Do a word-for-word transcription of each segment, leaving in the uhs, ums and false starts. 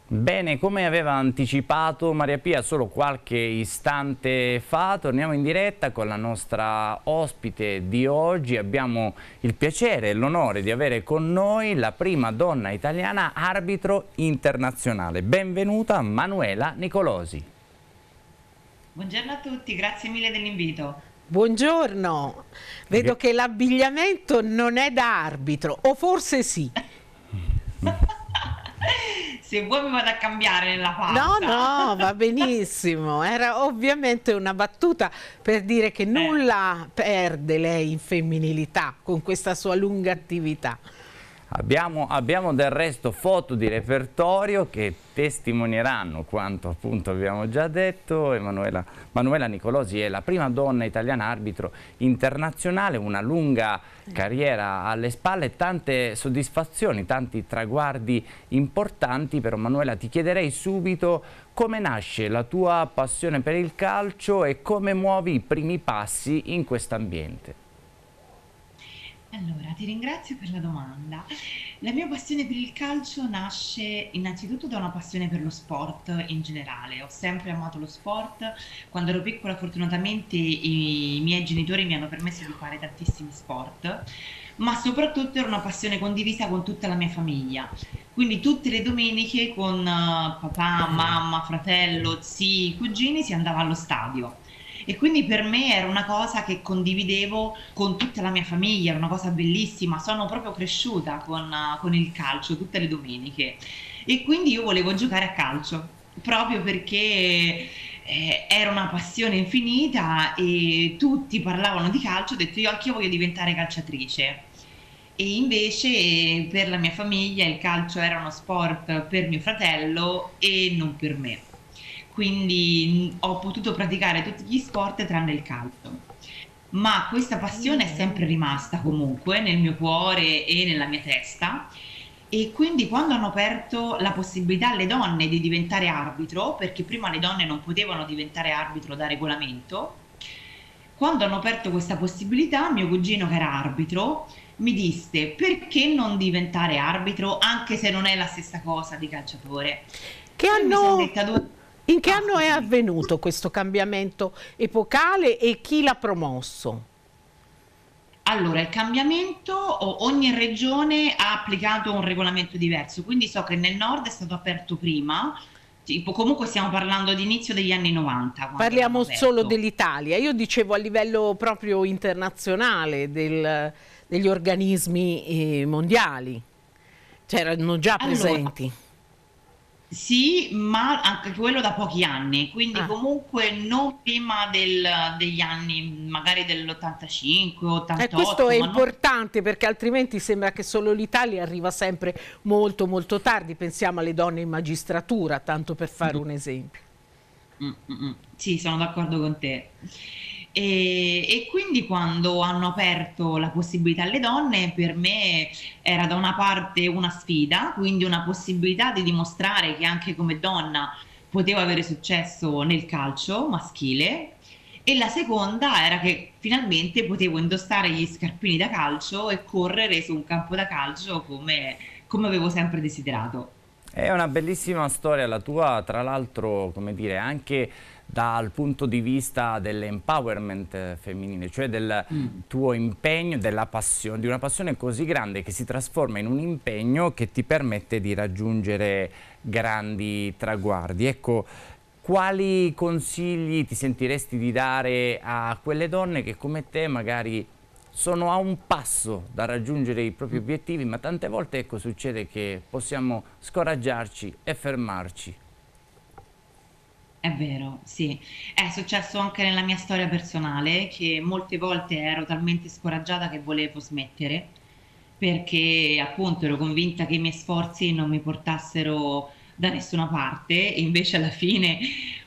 Bene, come aveva anticipato Maria Pia solo qualche istante fa, torniamo in diretta con la nostra ospite di oggi. Abbiamo il piacere e l'onore di avere con noi la prima donna italiana arbitro internazionale. Benvenuta Manuela Nicolosi. Buongiorno a tutti, grazie mille dell'invito. Buongiorno, vedo che l'abbigliamento non è da arbitro, o forse sì. Se vuoi mi vado a cambiare nella No, pausa. no, va benissimo. Era ovviamente una battuta per dire che nulla perde lei in femminilità con questa sua lunga attività. Abbiamo, abbiamo del resto foto di repertorio che testimonieranno quanto appunto abbiamo già detto. Emanuela, Manuela Nicolosi è la prima donna italiana arbitro internazionale, una lunga carriera alle spalle, tante soddisfazioni, tanti traguardi importanti. Però Manuela, ti chiederei subito come nasce la tua passione per il calcio e come muovi i primi passi in questo ambiente. Allora, ti ringrazio per la domanda. La mia passione per il calcio nasce innanzitutto da una passione per lo sport in generale. Ho sempre amato lo sport. Quando ero piccola, fortunatamente, i miei genitori mi hanno permesso di fare tantissimi sport, ma soprattutto era una passione condivisa con tutta la mia famiglia. Quindi tutte le domeniche con eh, papà, mamma, fratello, zii, cugini si andava allo stadio. E quindi per me era una cosa che condividevo con tutta la mia famiglia, era una cosa bellissima, sono proprio cresciuta con, eh, con il calcio tutte le domeniche e quindi io volevo giocare a calcio, proprio perché eh, era una passione infinita e tutti parlavano di calcio, ho detto io anch'io voglio diventare calciatrice. E invece per la mia famiglia il calcio era uno sport per mio fratello e non per me. Quindi mh, ho potuto praticare tutti gli sport tranne il calcio. Ma questa passione è sempre rimasta comunque nel mio cuore e nella mia testa. E quindi quando hanno aperto la possibilità alle donne di diventare arbitro, perché prima le donne non potevano diventare arbitro da regolamento, quando hanno aperto questa possibilità, mio cugino che era arbitro mi disse perché non diventare arbitro anche se non è la stessa cosa di calciatore. Che E mi sono anno, detta due... in che Ah, anno è scusami. avvenuto questo cambiamento epocale e chi l'ha promosso? Allora, il cambiamento, o- ogni regione ha applicato un regolamento diverso, quindi so che nel nord è stato aperto prima, tipo, comunque stiamo parlando di inizio degli anni novanta quando l'hanno Parliamo solo aperto. dell'Italia, io dicevo a livello proprio internazionale del- degli organismi eh, mondiali, c'erano già Allora, presenti. sì, ma anche quello da pochi anni, quindi Ah. comunque non prima del- degli anni, magari dell'ottantacinque, E questo ottantotto, è ma non... importante perché altrimenti sembra che solo l'Italia arriva sempre molto molto tardi. Pensiamo alle donne in magistratura, tanto per fare un esempio. Mm, mm, mm. Sì, sono d'accordo con te. E, e quindi quando hanno aperto la possibilità alle donne, per me era da una parte una sfida, quindi una possibilità di dimostrare che anche come donna potevo avere successo nel calcio maschile, e la seconda era che finalmente potevo indossare gli scarpini da calcio e correre su un campo da calcio come, come avevo sempre desiderato. È una bellissima storia la tua, tra l'altro, come dire, anche dal punto di vista dell'empowerment eh, femminile, cioè del Mm. tuo impegno, della passione, di una passione così grande che si trasforma in un impegno che ti permette di raggiungere grandi traguardi. Ecco, quali consigli ti sentiresti di dare a quelle donne che come te magari sono a un passo da raggiungere i propri obiettivi, ma tante volte ecco, succede che possiamo scoraggiarci e fermarci? È vero, sì. È successo anche nella mia storia personale che molte volte ero talmente scoraggiata che volevo smettere perché appunto ero convinta che i miei sforzi non mi portassero da nessuna parte e invece alla fine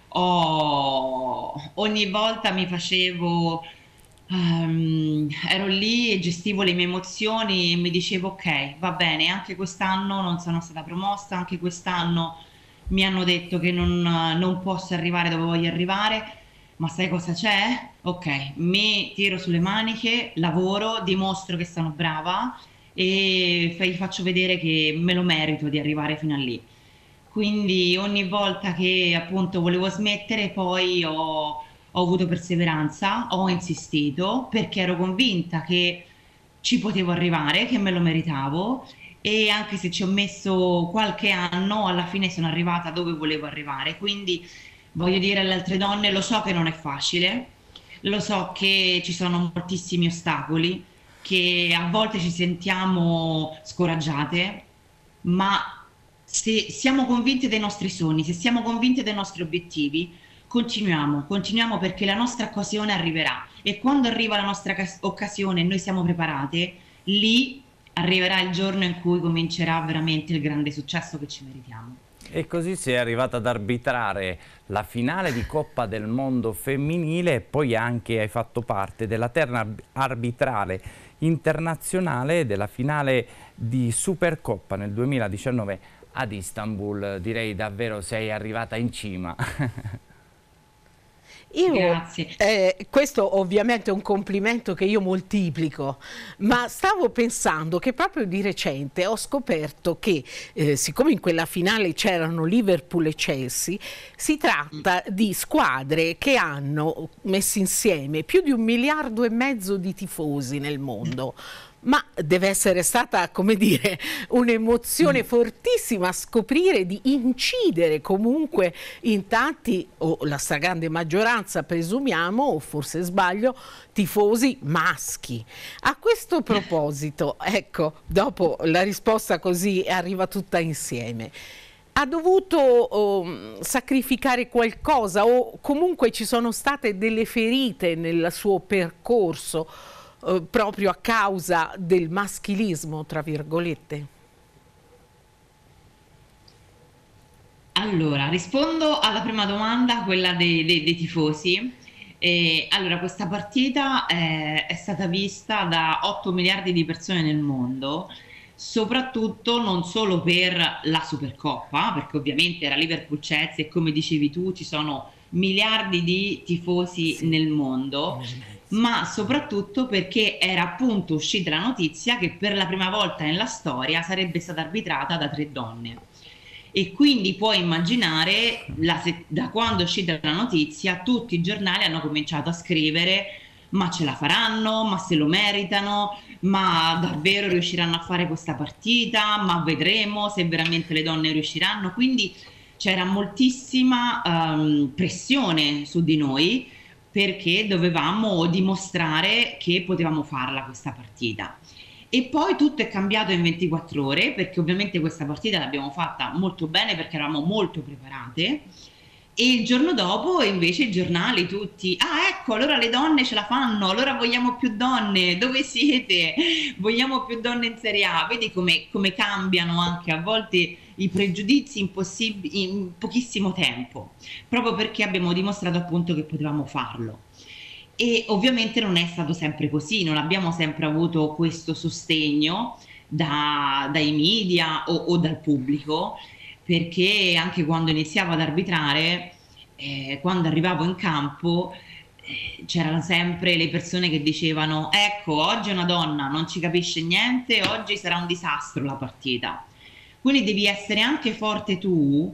ho- ogni volta mi facevo, ehm, ero lì e gestivo le mie emozioni e mi dicevo ok, va bene, anche quest'anno non sono stata promossa, anche quest'anno mi hanno detto che non, non posso arrivare dove voglio arrivare, ma sai cosa c'è? Ok, mi tiro sulle maniche, lavoro, dimostro che sono brava e fa- gli faccio vedere che me lo merito di arrivare fino a lì. quindi ogni volta che appunto volevo smettere poi ho, ho avuto perseveranza, ho insistito perché ero convinta che ci potevo arrivare, che me lo meritavo e anche se ci ho messo qualche anno, alla fine sono arrivata dove volevo arrivare. Quindi voglio dire alle altre donne, lo so che non è facile, lo so che ci sono moltissimi ostacoli, che a volte ci sentiamo scoraggiate, ma se siamo convinte dei nostri sogni, se siamo convinte dei nostri obiettivi, continuiamo, continuiamo perché la nostra occasione arriverà e quando arriva la nostra cas- occasione e noi siamo preparate, lì arriverà il giorno in cui comincerà veramente il grande successo che ci meritiamo. E così sei arrivata ad arbitrare la finale di Coppa del Mondo femminile e poi anche hai fatto parte della terna arbitrale internazionale della finale di Supercoppa nel duemiladiciannove ad Istanbul. Direi davvero sei arrivata in cima. Io, Grazie. eh, questo ovviamente è un complimento che io moltiplico, ma stavo pensando che proprio di recente ho scoperto che, eh, siccome in quella finale c'erano Liverpool e Chelsea, si tratta di squadre che hanno messo insieme più di un miliardo e mezzo di tifosi nel mondo. Ma deve essere stata, come dire, un'emozione fortissima scoprire di incidere comunque in tanti, o la stragrande maggioranza presumiamo, o forse sbaglio, tifosi maschi. A questo proposito, ecco, dopo la risposta così arriva tutta insieme. Ha dovuto oh, sacrificare qualcosa o comunque ci sono state delle ferite nel suo percorso? Uh, proprio a causa del maschilismo, tra virgolette? Allora, rispondo alla prima domanda, quella dei, dei- dei tifosi. Eh, allora, questa partita eh, è stata vista da otto miliardi di persone nel mondo, soprattutto non solo per la Supercoppa, perché ovviamente era Liverpool-Chelsea e come dicevi tu ci sono miliardi di tifosi Sì. nel mondo, ma soprattutto perché era appunto uscita la notizia che per la prima volta nella storia sarebbe stata arbitrata da tre donne. E quindi puoi immaginare, la se- da quando è uscita la notizia, tutti i giornali hanno cominciato a scrivere: ma ce la faranno, ma se lo meritano, ma davvero riusciranno a fare questa partita, ma vedremo se veramente le donne riusciranno. Quindi c'era moltissima ehm, pressione su di noi perché dovevamo dimostrare che potevamo farla questa partita. E poi tutto è cambiato in ventiquattro ore, perché ovviamente questa partita l'abbiamo fatta molto bene perché eravamo molto preparate. E il giorno dopo invece i giornali tutti: ah, ecco, allora le donne ce la fanno, allora vogliamo più donne, dove siete? Vogliamo più donne in Serie A. Vedi come, come cambiano anche a volte i pregiudizi in, possib- in pochissimo tempo, proprio perché abbiamo dimostrato appunto che potevamo farlo. E ovviamente non è stato sempre così, non abbiamo sempre avuto questo sostegno da- dai media o, o dal pubblico, perché anche quando iniziavo ad arbitrare, eh, quando arrivavo in campo, eh, c'erano sempre le persone che dicevano: ecco, oggi è una donna, non ci capisce niente, oggi sarà un disastro la partita. Quindi devi essere anche forte tu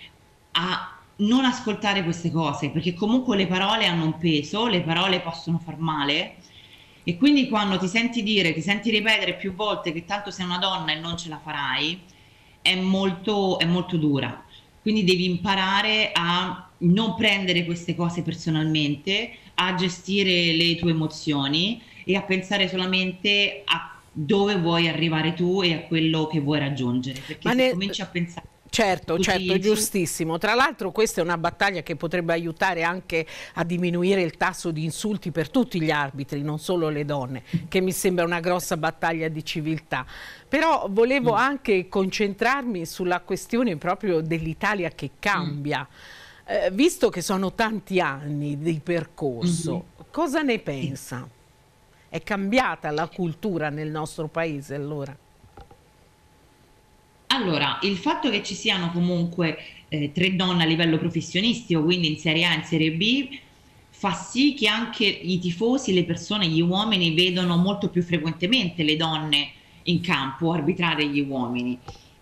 a non ascoltare queste cose, perché comunque le parole hanno un peso, le parole possono far male e quindi quando ti senti dire, ti senti ripetere più volte che tanto sei una donna e non ce la farai, è molto, è molto dura. Quindi devi imparare a non prendere queste cose personalmente, a gestire le tue emozioni e a pensare solamente a dove vuoi arrivare tu e a quello che vuoi raggiungere, perché Ma se ne- cominci a pensare Certo, certo, è così su. giustissimo. Tra l'altro questa è una battaglia che potrebbe aiutare anche a diminuire il tasso di insulti per tutti gli arbitri, non solo le donne, che mi sembra una grossa battaglia di civiltà. Però volevo Mm. anche concentrarmi sulla questione proprio dell'Italia che Mm. cambia. Eh, visto che sono tanti anni di percorso, Mhm. cosa ne Sì. pensa? È cambiata la cultura nel nostro paese allora? Allora, il fatto che ci siano comunque eh, tre donne a livello professionistico, quindi in Serie A e in Serie B, fa sì che anche i tifosi, le persone, gli uomini vedono molto più frequentemente le donne in campo arbitrare gli uomini.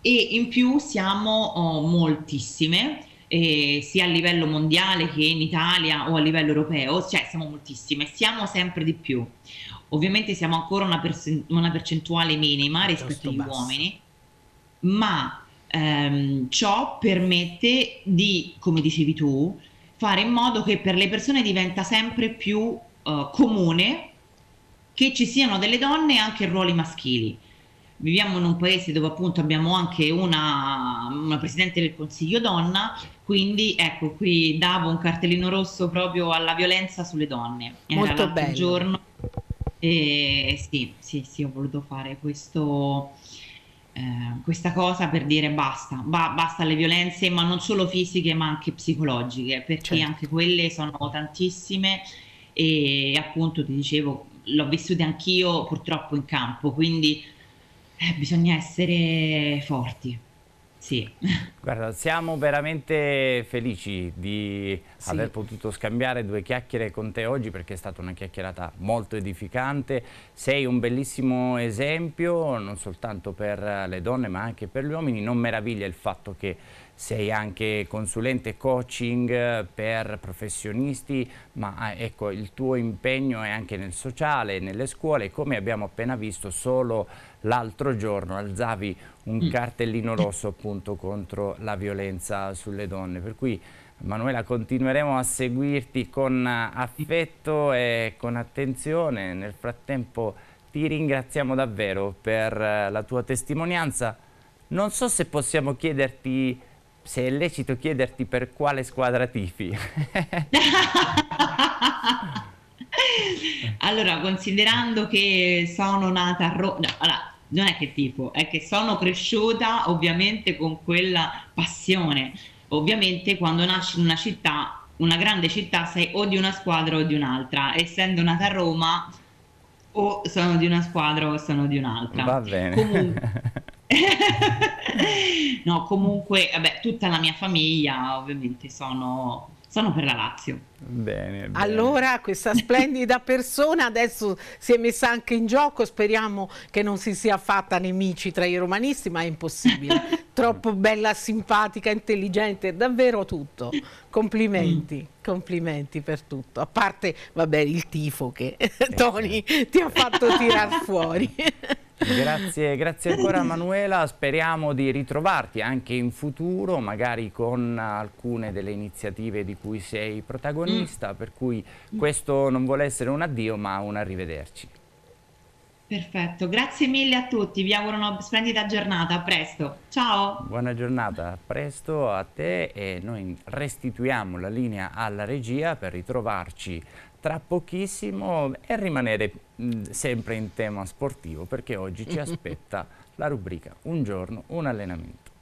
e in più siamo oh, moltissime, eh, sia a livello mondiale che in Italia o a livello europeo, cioè siamo moltissime, siamo sempre di più. Ovviamente siamo ancora una, persen- una percentuale minima rispetto agli uomini, ma ehm, ciò permette di, come dicevi tu, fare in modo che per le persone diventa sempre più eh, comune che ci siano delle donne anche in ruoli maschili. Viviamo in un paese dove appunto abbiamo anche una, una presidente del Consiglio donna, quindi ecco, qui davo un cartellino rosso proprio alla violenza sulle donne. Era Molto l'altro bello. giorno e sì, sì, sì, ho voluto fare questo, eh, questa cosa per dire basta, ba- basta le violenze, ma non solo fisiche, ma anche psicologiche, perché Certo. anche quelle sono tantissime e appunto ti dicevo, l'ho vissuta anch'io purtroppo in campo, quindi eh, bisogna essere forti, sì. Guarda, siamo veramente felici di Sì. aver potuto scambiare due chiacchiere con te oggi perché è stata una chiacchierata molto edificante. Sei un bellissimo esempio non soltanto per le donne ma anche per gli uomini. Non meraviglia il fatto che sei anche consulente coaching per professionisti, ma ecco, il tuo impegno è anche nel sociale, nelle scuole. Come abbiamo appena visto, solo l'altro giorno alzavi un cartellino rosso appunto contro la violenza sulle donne, per cui Manuela continueremo a seguirti con affetto e con attenzione. Nel frattempo ti ringraziamo davvero per la tua testimonianza. Non so se possiamo chiederti, se è lecito chiederti per quale squadra tifi. Allora, considerando che sono nata a Roma, no, allora, non è che tifo, è che sono cresciuta ovviamente con quella passione. Ovviamente quando nasci in una città, una grande città, sei o di una squadra o di un'altra. Essendo nata a Roma, o sono di una squadra o sono di un'altra. Va bene. Comunque, no, comunque, vabbè, tutta la mia famiglia ovviamente sono, sono per la Lazio. Bene, bene. Allora questa splendida persona adesso si è messa anche in gioco, speriamo che non si sia fatta nemici tra i romanisti, ma è impossibile. Troppo bella, simpatica, intelligente, davvero tutto. Complimenti, mm. complimenti per tutto. A parte, vabbè, il tifo che eh, Tony ti ha fatto tirar fuori. Grazie, grazie ancora Manuela, speriamo di ritrovarti anche in futuro, magari con alcune delle iniziative di cui sei protagonista, mm. per cui questo non vuole essere un addio ma un arrivederci. Perfetto, grazie mille a tutti, vi auguro una splendida giornata, a presto, ciao! Buona giornata, a presto a te e noi restituiamo la linea alla regia per ritrovarci tra pochissimo e rimanere mh, sempre in tema sportivo perché oggi ci aspetta la rubrica Un giorno, un allenamento.